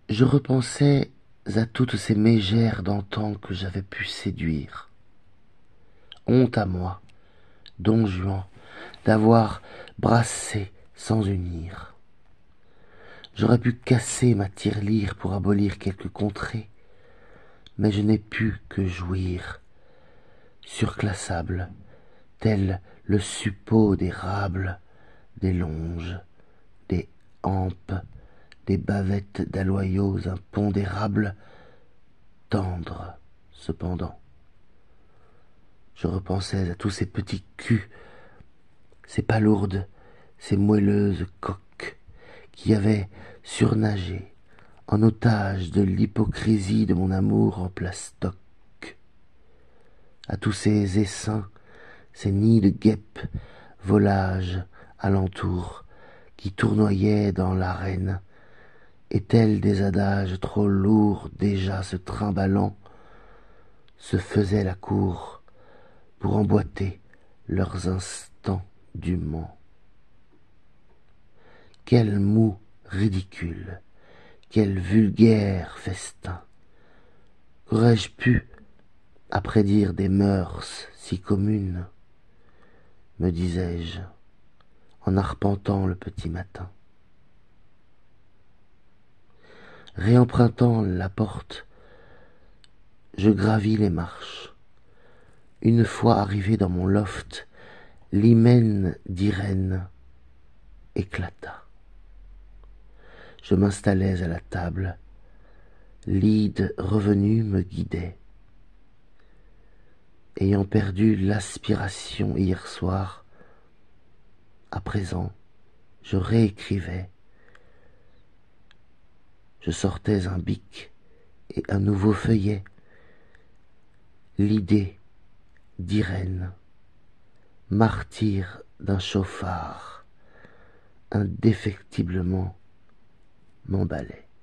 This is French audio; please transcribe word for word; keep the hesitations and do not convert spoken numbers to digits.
Je repensais à toutes ces mégères d'antan que j'avais pu séduire. Honte à moi, Don Juan, d'avoir brassé sans unir. J'aurais pu casser ma tirelire pour abolir quelques contrées, mais je n'ai pu que jouir, surclassable, tel le suppôt d'érable, des longes, des hampes, des bavettes d'aloyaux impondérables, tendres cependant. Je repensais à tous ces petits culs, ces palourdes, ces moelleuses coques qui avaient surnagé en otage de l'hypocrisie de mon amour en plastoc, à tous ces essaims, ces nids de guêpes, volages alentour, qui tournoyaient dans l'arène, et tels des adages trop lourds déjà se trimballant, se faisaient la cour pour emboîter leurs instants dûment. Quel mou ridicule, quel vulgaire festin! Qu'aurais-je pu, à prédire des mœurs si communes, me disais-je, en arpentant le petit matin. Réempruntant la porte, je gravis les marches. Une fois arrivé dans mon loft, l'hymen d'Irène éclata. Je m'installais à la table. L'ide revenu me guidait. Ayant perdu l'aspiration hier soir, à présent, je réécrivais. Je sortais un bic et un nouveau feuillet. L'idée d'Irène, martyre d'un chauffard, indéfectiblement m'emballait.